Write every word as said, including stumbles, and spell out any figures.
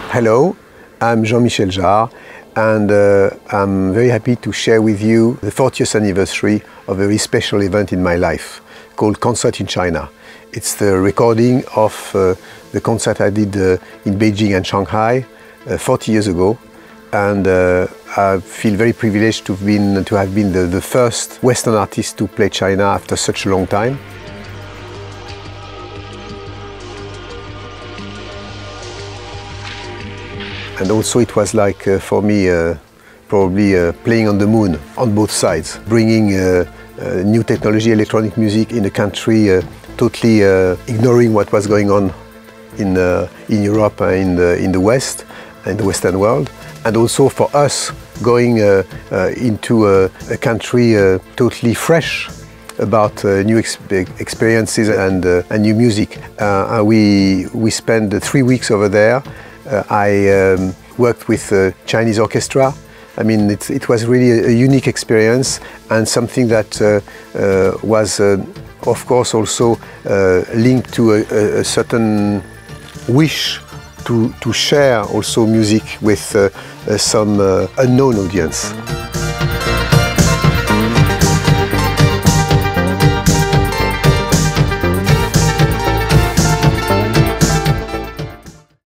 Hello, I'm Jean-Michel Jarre, and uh, I'm very happy to share with you the fortieth anniversary of a very special event in my life called Concert in China. It's the recording of uh, the concert I did uh, in Beijing and Shanghai uh, forty years ago, and uh, I feel very privileged to have been, to have been the, the first Western artist to play China after such a long time. And also it was like, uh, for me, uh, probably uh, playing on the moon on both sides, bringing uh, uh, new technology, electronic music in a country, uh, totally uh, ignoring what was going on in, uh, in Europe and in the, in the West, in the Western world. And also for us, going uh, uh, into a, a country uh, totally fresh about uh, new exp experiences and, uh, and new music. Uh, we, we spent three weeks over there. Uh, I um, worked with a Chinese orchestra. I mean, it, it was really a, a unique experience and something that uh, uh, was, uh, of course, also uh, linked to a, a certain wish to, to share also music with uh, uh, some uh, unknown audience.